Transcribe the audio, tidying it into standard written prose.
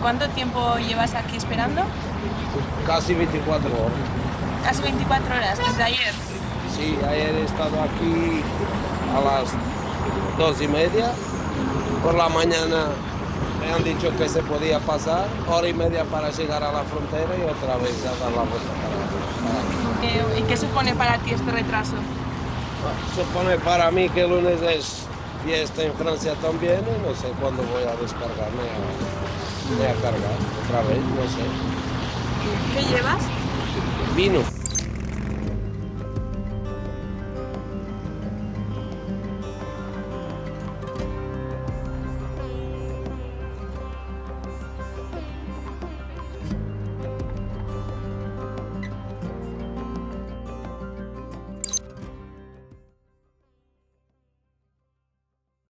cuánto tiempo llevas aquí esperando? Casi 24 horas. Casi 24 horas, desde ayer. Sí, ayer he estado aquí a las 2:30. Por la mañana me han dicho que se podía pasar, 1:30 para llegar a la frontera y otra vez a dar la vuelta para aquí. ¿Y qué supone para ti este retraso? Supone para mí que el lunes es fiesta en Francia también y no sé cuándo voy a descargarme a cargar otra vez, no sé. ¿Qué llevas? Vino.